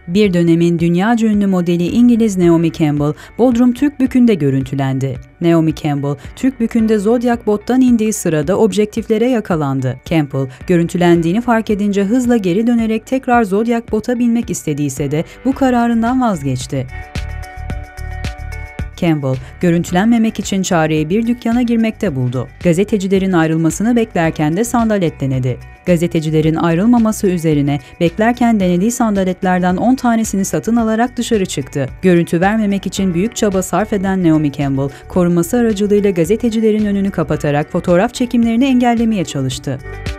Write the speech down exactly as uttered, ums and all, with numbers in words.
Bir dönemin dünyaca ünlü modeli İngiliz Naomi Campbell, Bodrum Türkbükü'nde görüntülendi. Naomi Campbell, Türkbükü'nde Zodiac bottan indiği sırada objektiflere yakalandı. Campbell, görüntülendiğini fark edince hızla geri dönerek tekrar Zodiac bota binmek istediyse de bu kararından vazgeçti. Campbell, görüntülenmemek için çareyi bir dükkana girmekte buldu. Gazetecilerin ayrılmasını beklerken de sandalet denedi. Gazetecilerin ayrılmaması üzerine beklerken denediği sandaletlerden on tanesini satın alarak dışarı çıktı. Görüntü vermemek için büyük çaba sarf eden Naomi Campbell, koruması aracılığıyla gazetecilerin önünü kapatarak fotoğraf çekimlerini engellemeye çalıştı.